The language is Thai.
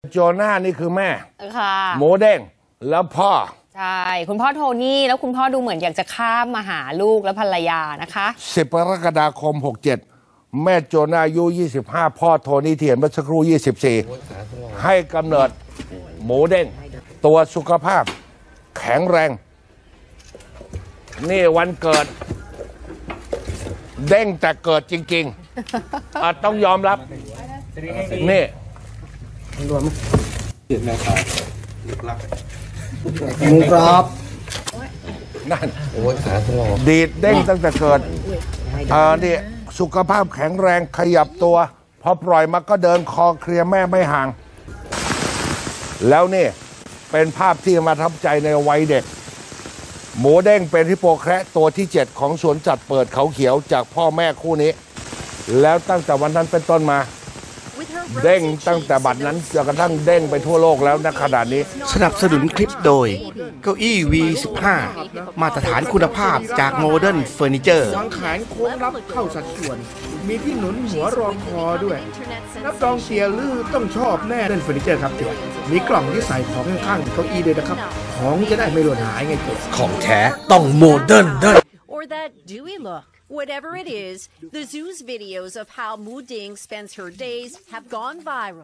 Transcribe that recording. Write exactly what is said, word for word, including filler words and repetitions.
โจนานี่คือแม่ค่ะหมูเด้งแล้วพ่อใช่คุณพ่อโทนี่แล้วคุณพ่อดูเหมือนอยากจะข้ามมาหาลูกและภรรยานะคะสิบกรกฎาคมหกเจ็ดแม่โจนาอายุยี่สิบห้าพ่อโทนี่เทียนเมื่อสักครู่ยี่สิบสี่ให้กำเนิดหมูเด้งตัวสุขภาพแข็งแรงนี่วันเกิดเด้งแต่เกิดจริงๆต้องยอมรับนี่รวมเด็ดแม่ครับหมูกรอบนั่นโอ้ยขาทะลอกดีดเด้งตั้งแต่เกิดอ่านี่สุขภาพแข็งแรงขยับตัวพอปล่อยมาก็เดินคอเคลียร์แม่ไม่ห่าง แล้วนี่เป็นภาพที่มาทับใจในวัยเด็กหมูเด้งเป็นฮิปโปแคระตัวที่เจ็ดของสวนสัตว์เปิดเขาเขียวจากพ่อแม่คู่นี้แล้วตั้งแต่วันนั้นเป็นต้นมาเด้งตั้งแต่บัดนั้นจนกระทั่งเด้งไปทั่วโลกแล้วณขณะนี้สนับสนุนคลิปโดยเก้าอี้ วี สิบห้า มาตรฐานคุณภาพจากโมเดิร์นเฟอร์นิเจอร์วางแขนโค้งรับเข้าสัดส่วนมีที่หนุนหัวรองคอด้วยรับรองเสียลื่อต้องชอบแน่เล่นเฟอร์นิเจอร์ครับเดี๋ยวมีกล่องที่ใส่ของข้างๆเก้าอี้ด้วยนะครับของจะได้ไม่หล่นหายไงเจ๊ของแท้ต้องโมเดิร์นเด้อ Or that dewy look. Whatever it is, the zoo's videos of how Mu Ding spends her days have gone viral.